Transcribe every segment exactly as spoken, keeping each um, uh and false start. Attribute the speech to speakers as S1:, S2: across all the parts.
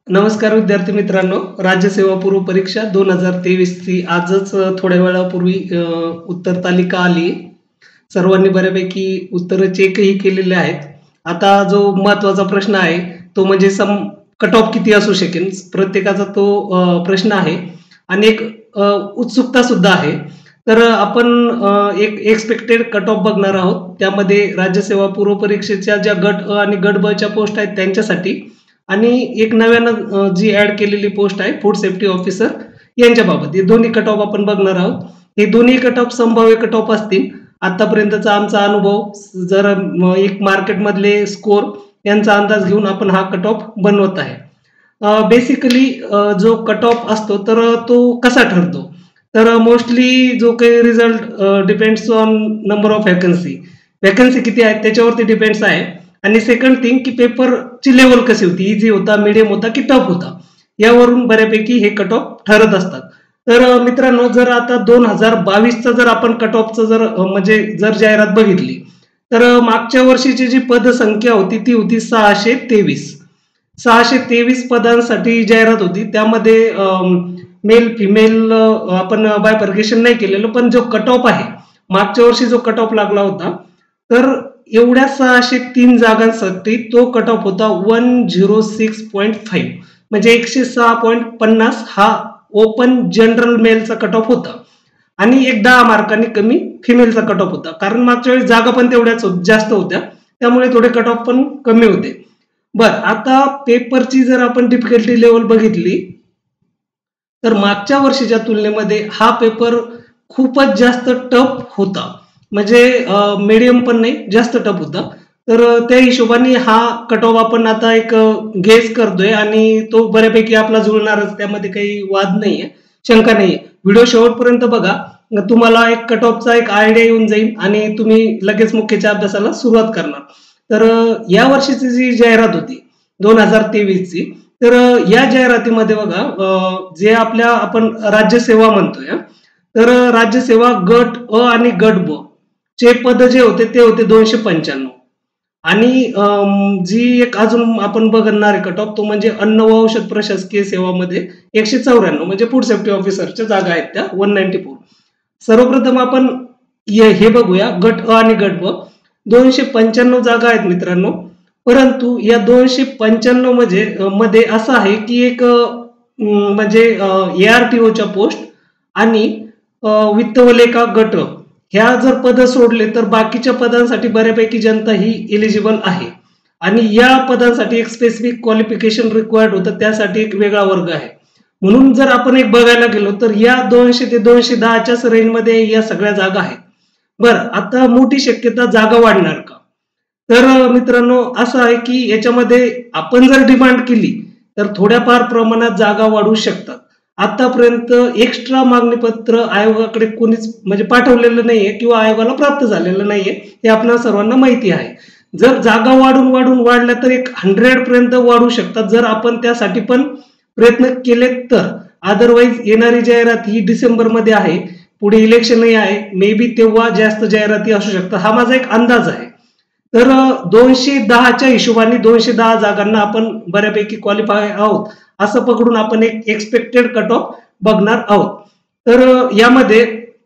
S1: नमस्कार विद्यार्थी मित्रांनो, राज्य सेवा पूर्व परीक्षा दोन हजार तेवीस ची आजच अ, थोड्या वेळापूर्वी अ, उत्तर तालिका आली. सर्वांनी बऱ्यापैकी उत्तरं चेकही केलेले आहेत. आता जो महत्त्वाचा प्रश्न आहे तो म्हणजे सम कट ऑफ किती असू शकेल? प्रत्येकाचा तो अ, प्रश्न आहे आणि एक अ, उत्सुकता सुद्धा आहे. तर अ, आपण अ, एक एक्सपेक्टेड कट ऑफ बघणार आहोत. त्यामध्ये राज्य सेवा पूर्व परीक्षेच्या ज्या गट अ आणि गट ब च्या पोस्ट आहेत त्यांच्यासाठी आणि एक नव्यानं अ, जी ॲड केलेली पोस्ट आहे फूड सेफ्टी ऑफिसर यांच्याबाबत. हे दोन्ही कट ऑफ आपण बघणार आहोत. हे दोन्ही कट ऑफ संभाव्य कट ऑफ असतील. आतापर्यंतचा आमचा अनुभव जर म एक मार्केटमधले स्कोर यांचा अंदाज घेऊन आपण हा कट ऑफ बनवत आहे. अ, बेसिकली अ, जो कट ऑफ असतो तर अ, तो कसा ठरतो? तर मोस्टली जो काही रिझल्ट अ, depends on number of vacancy. Vacancy किती आहेत त्याच्यावरती डिपेंड्स आहे. आणि सेकंड थिंग की पेपरची लेवल कशी होती? ईझी होता, मीडियम होता की टफ होता? यावरून बऱ्यापैकी हे कट ऑफ ठरत असतात. तर अ, मित्रांनो जर आता दोन हजार बावीस चा जर आपण कट ऑफचं जर अ, म्हणजे जर जाहिरात बघितली, तर अ, मागच्या वर्षीची जी पदसंख्या होती ती होती सहाशे तेवीस. सहाशे तेवीस पदांसाठी जाहिरात होती. त्यामध्ये अ, मेल, फिमेल अ, आपण बायफर्केशन नाही केलेलं, पण जो कट ऑफ आहे, मागच्या वर्षी जो कट ऑफ लागला होता, तर एवढ्या सहाशे तीन जागांसाठी तो कट ऑफ होता एकशे सिक्स पॉइंट पाच म्हणजे एकशे सहा पॉइंट पन्नास हा ओपन जनरल मेलचा कट ऑफ होता आणि एक दहा मार्कांनी कमी फिमेलचा कट ऑफ होता. कारण मागच्या वेळेस जागा पण तेवढ्याच जास्त होत्या, त्यामुळे थोडे कट ऑफ पण कमी होते. बरं, आता पेपरची जर आपण डिफिकल्टी लेवल बघितली, तर मागच्या वर्षीच्या तुलनेमध्ये हा पेपर खूपच जास्त टफ होता. म्हणजे मीडियम पण नाही, जास्त टफ होता. तर अ, त्या हिशोबाने हा कट ऑफ आपण आता एक गेस करतोय आणि तो बऱ्यापैकी आपला जुळणारच, त्यामध्ये काही वाद नाहीये, शंका नाहीये. व्हिडिओ शेवटपर्यंत बघा, तुम्हाला एक कट ऑफचा एक आयडिया येऊन जाईल आणि तुम्ही लगेच मुख्यच्या अभ्यासाला सुरुवात करणार. तर अ, या वर्षीची जी जाहिरात होती दोन हजार तेवीस ची, तर अ, या जाहिरातीमध्ये बघा अ, जे आपल्या आपण राज्यसेवा म्हणतोय हं, तर अ, राज्यसेवा गट अ आणि गट ब चे पद जे होते ते होते दोनशे पंच्याण्णव आणि अम, जी एक अजून आपण बघणार आहे कट ऑफ तो म्हणजे अन्न व औषध प्रशासकीय सेवामध्ये एकशे चौऱ्याण्णव म्हणजे फूड सेफ्टी ऑफिसरच्या जागा आहेत त्या एकशे चौऱ्याण्णव. सर्वप्रथम आपण ये- हे बघूया गट अ आणि गट ब. दोनशे पंच्याण्णव जागा आहेत मित्रांनो. परंतु या दोनशे पंच्याण्णव म्हणजे अ, मध्ये असं आहे की एक अ, म, म्हणजे एआरटीओच्या पोस्ट आणि अ, वित्त व लेखा गट ह्या जर पद सोडले तर बाकीच्या पदांसाठी बऱ्यापैकी जनता ही एलिजिबल आहे आणि या पदांसाठी एक स्पेसिफिक क्वालिफिकेशन रिक्वायर्ड होतं, त्यासाठी एक वेगळा वर्ग आहे. म्हणून जर आपण एक बघायला गेलो तर या दोनशे ते दोनशे दहाच्याच रेंजमध्ये या सगळ्या जागा आहेत. बरं, आता मोठी शक्यता जागा वाढणार का? तर अ, मित्रांनो असं आहे की याच्यामध्ये आपण जर डिमांड केली तर थोड्याफार प्रमाणात जागा वाढू शकतात. आतापर्यंत एक्स्ट्रा मागणीपत्र आयोगाकडे कोणीच म्हणजे पाठवलेलं नाहीये किंवा आयोगाला प्राप्त झालेलं नाहीये, हे आपल्या सर्वांना माहिती आहे. जर जागा वाढून वाढून वाढल्या तर एक शंभर पर्यंत वाढू शकतात जर आपण त्यासाठी पण प्रयत्न केले तर. अदरवाईज येणारी जाहिरात ही डिसेंबर मध्ये आहे, पुढे इलेक्शनही आहे, मे बी तेव्हा जास्त जाहिराती असू शकतात, हा माझा एक अंदाज आहे. तर दोनशे दहाच्या हिशोबाने दोनशे दहा जागांना आपण बऱ्यापैकी क्वालिफाय आहोत असं पकडून आपण एक एक्सपेक्टेड कट ऑफ बघणार आहोत. तर अ, यामध्ये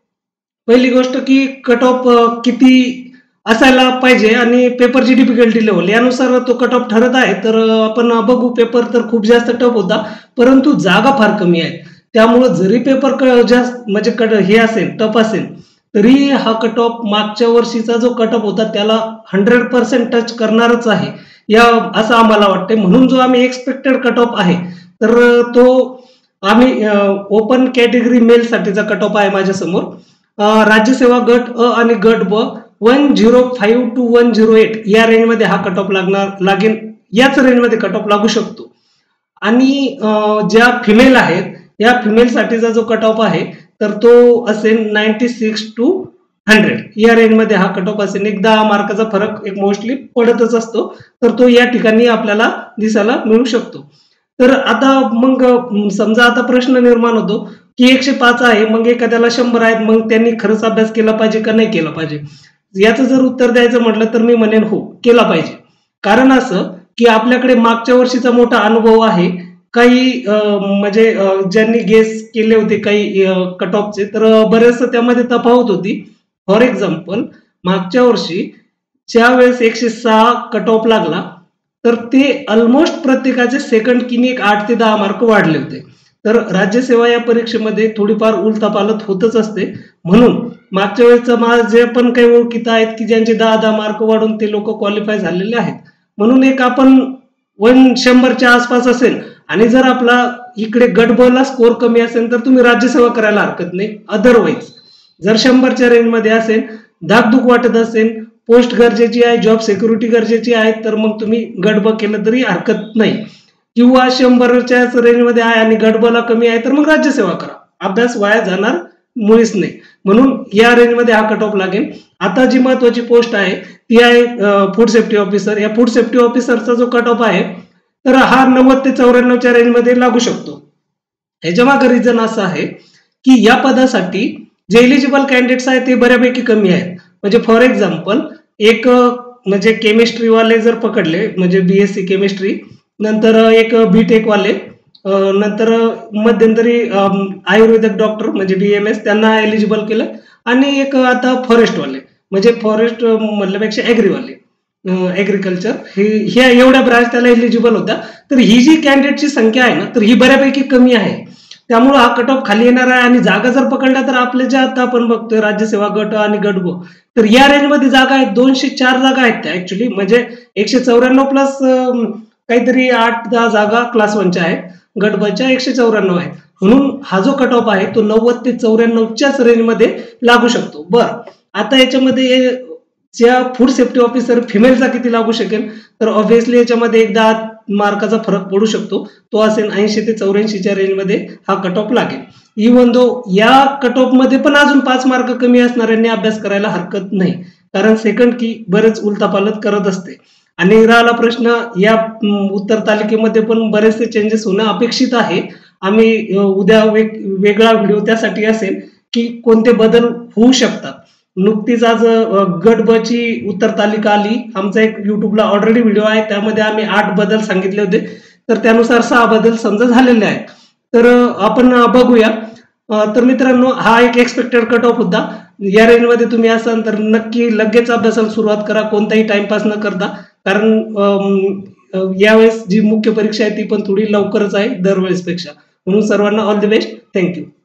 S1: पहिली गोष्ट की कट ऑफ किती असायला पाहिजे आणि पेपरची डिफिकल्टी लेवल यानुसार तो कट ऑफ ठरत आहे. तर अ, आपण बघू, पेपर तर खूप जास्त टफ होता, परंतु जागा फार कमी आहेत. त्यामुळं जरी पेपर जास्त म्हणजे कट हे असेल, टफ असेल, तरी हा कट ऑफ मागच्या वर्षीचा जो कट ऑफ होता त्याला शंभर पर्सेंट टच करणारच आहे, या असं आम्हाला वाटतंय. म्हणून जो आम्ही एक्सपेक्टेड कट ऑफ आहे तर अ, तो आम्ही ओपन कॅटेगरी मेल साठीचा कट ऑफ आहे माझ्या समोर. राज्यसेवा गट अ आणि गट ब एकशे पाच टू एकशे आठ या रेंजमध्ये हा कट ऑफ लागणार लागेल, याच रेंजमध्ये कट ऑफ लागू शकतो. आणि अ, ज्या फिमेल आहेत या फिमेल साठीचा जो कट ऑफ आहे तर तो असेल नव्व्याण्णव टू शंभर या रेंजमध्ये हा कट ऑफ असेल. एक दहा मार्काचा फरक एक मोस्टली पडतच असतो, तर तो या ठिकाणी आपल्याला दिसायला मिळू शकतो. तर आता मग अ, समजा आता प्रश्न निर्माण होतो की एकशे पाच आहे, मग एखाद्याला शंभर आहेत, मग त्यांनी खरंच अभ्यास केला पाहिजे का नाही केला पाहिजे? याचं जर उत्तर द्यायचं म्हटलं तर मी म्हणेन हो, केला पाहिजे. कारण असं की आपल्याकडे मागच्या वर्षीचा मोठा अनुभव आहे काही अ, म्हणजे अ, ज्यांनी गेस केले होते काही कट ऑफचे, तर अ, बरेचसं त्यामध्ये तफावत होती. फॉर एक्झाम्पल मागच्या वर्षी ज्यावेळेस एकशे सहा कट ऑफ लागला, तर ते अल्मोस्ट प्रत्येकाचे सेकंड किनी एक आठ ते दहा मार्क वाढले होते. तर राज्यसेवा या परीक्षेमध्ये थोडीफार उलथापालथ होतच असते. म्हणून मागच्या वेळेसचं माझे पण काही ओळखीत आहेत, की ज्यांचे दहा दहा मार्क वाढून ते लोकं क्वालिफाय झालेले आहेत. म्हणून एक आपण वन शंभरच्या आसपास असेल आणि जर आपला इकडे गट ब ला स्कोर कमी असेल, तर तुम्ही राज्यसेवा करायला हरकत नाही. अदरवाईज जर शंभरच्या रेंजमध्ये असेल, धाकधूक वाटत असेल, पोस्ट गरजेची आहे, जॉब सिक्युरिटी गरजेची आहे, तर मग तुम्ही गट ब केलं तरी हरकत नाही. किंवा शंभरच्या रेंजमध्ये आहे आणि गट ब ला कमी आहे, तर मग राज्यसेवा करा. अभ्यास वाया जाणार मुळीच नाही. म्हणून या रेंजमध्ये हा कट ऑफ लागेल. आता जी महत्वाची पोस्ट आहे ती आहे फूड सेफ्टी ऑफिसर. या फूड सेफ्टी ऑफिसरचा जो कट ऑफ आहे, तर हा नव्वद ते चौऱ्याण्णवच्या रेंजमध्ये लागू शकतो. ह्याच्या मागे रिझन असं आहे की या पदासाठी जे एलिजिबल कॅन्डिडेट्स आहेत ते बऱ्यापैकी कमी आहेत. म्हणजे फॉर एक्झाम्पल एक अ, म्हणजे केमिस्ट्री वाले जर पकडले, म्हणजे बीएससी केमिस्ट्री, नंतर अ, एक बी टेक वाले, अ, नंतर अ, मध्यंतरी अ, आयुर्वेदिक डॉक्टर म्हणजे बीएमएस त्यांना एलिजिबल केलं, आणि एक अ, आता फॉरेस्ट वाले म्हणजे फॉरेस्ट म्हटल्यापेक्षा ऍग्रीवाले ऍग्रिकल्चर, हे ह्या एवढ्या ब्रांच त्याला एलिजिबल होत्या. तर ही जी कॅन्डिडेटची संख्या आहे ना, तर ही बऱ्यापैकी कमी आहे. त्यामुळे हा कट ऑफ खाली येणार आहे. आणि जागा जर पकडल्या तर आपल्या ज्या आता आपण बघतोय राज्यसेवा गट आणि गट ब, तर या रेंजमध्ये जागा आहेत. दोनशे चार जागा आहेत त्या ऍक्च्युली, म्हणजे एकशे चौऱ्याण्णव प्लस काहीतरी आठ दहा जागा क्लास वनच्या आहेत, गट बच्या एकशे चौऱ्याण्णव आहेत. म्हणून हा जो कट ऑफ आहे तो नव्वद ते चौऱ्याण्णवच्याच रेंजमध्ये लागू शकतो. बरं, आता याच्यामध्ये ज्या फूड सेफ्टी ऑफिसर फिमेलचा किती लागू शकेल, तर ऑब्व्हियसली याच्यामध्ये एक दहा मार्काचा फरक पडू शकतो. तो असेल ऐंशी ते चौऱ्याऐंशीच्या रेंजमध्ये हा कट ऑफ लागेल. इव्हन दो या कट ऑफ मध्ये पण अजून पाच मार्क कमी असणाऱ्यांनी अभ्यास करायला हरकत नाही, कारण सेकंड की बरेच उलथापालथ करत असते. आणि राहिला प्रश्न, या अं, उत्तर तालिकेमध्ये पण बरेचसे चेंजेस होणं अपेक्षित आहे. आम्ही अ, उद्या वेग वेगळा व्हिडिओ त्यासाठी असेल की कोणते बदल होऊ शकतात. नुकतीच आज अ, गट ब ची उत्तर तालिका आली. आमचा एक युट्यूबला ऑलरेडी व्हिडिओ आहे, त्यामध्ये आम्ही आठ बदल सांगितले होते. तर त्यानुसार सहा बदल समजा झालेले आहेत. तर अ, आपण अ, बघूया. अ, तर मित्रांनो, हा एक एक्सपेक्टेड कट ऑफ होता. या रेंजमध्ये तुम्ही असाल तर नक्की लगेच अभ्यासाला सुरुवात करा, कोणताही टाइमपास न करता. कारण अम, अ, यावेळेस जी मुख्य परीक्षा आहे ती पण थोडी लवकरच आहे दरवेळेसपेक्षा. म्हणून सर्वांना ऑल द बेस्ट. थँक्यू.